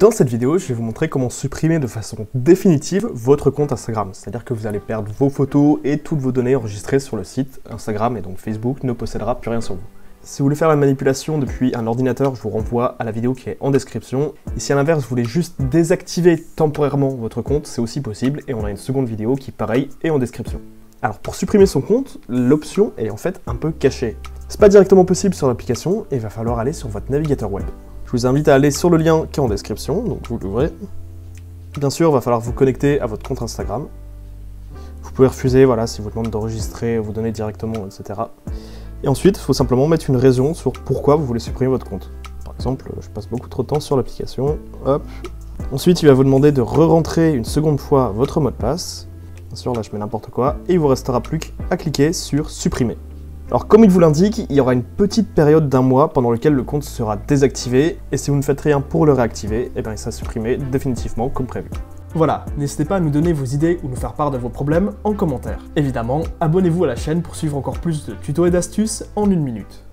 Dans cette vidéo, je vais vous montrer comment supprimer de façon définitive votre compte Instagram. C'est-à-dire que vous allez perdre vos photos et toutes vos données enregistrées sur le site Instagram, et donc Facebook ne possédera plus rien sur vous. Si vous voulez faire la manipulation depuis un ordinateur, je vous renvoie à la vidéo qui est en description. Et si à l'inverse, vous voulez juste désactiver temporairement votre compte, c'est aussi possible, et on a une seconde vidéo qui, pareil, est en description. Alors pour supprimer son compte, l'option est en fait un peu cachée. C'est pas directement possible sur l'application, et il va falloir aller sur votre navigateur web. Je vous invite à aller sur le lien qui est en description, donc vous l'ouvrez. Bien sûr, il va falloir vous connecter à votre compte Instagram. Vous pouvez refuser, voilà, si vous demande d'enregistrer vos données directement, etc. Et ensuite, il faut simplement mettre une raison sur pourquoi vous voulez supprimer votre compte. Par exemple, je passe beaucoup trop de temps sur l'application, hop. Ensuite, il va vous demander de re-rentrer une seconde fois votre mot de passe. Bien sûr, là je mets n'importe quoi, et il vous restera plus qu'à cliquer sur supprimer. Alors comme il vous l'indique, il y aura une petite période d'1 mois pendant lequel le compte sera désactivé, et si vous ne faites rien pour le réactiver, eh bien il sera supprimé définitivement comme prévu. Voilà, n'hésitez pas à nous donner vos idées ou nous faire part de vos problèmes en commentaire. Évidemment, abonnez-vous à la chaîne pour suivre encore plus de tutos et d'astuces en 1 minute.